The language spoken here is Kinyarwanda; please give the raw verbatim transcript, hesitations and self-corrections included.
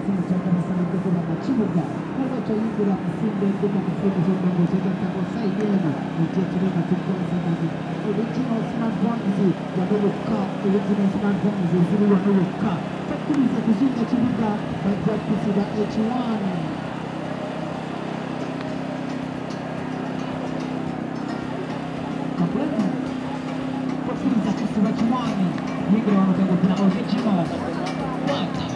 Center kabasabye kuba mu kibuga n'abaca yigura musimbe kuma mufuzo ngo cyenda ko sayideni igihe kirimo tukoza nabi original smartphones yanuka original smartphones ziri yanuka takubiza kuzinga kibuga bajya kusiba H one Kampala kusiba kusiba H one Migro no tengo kuna original What?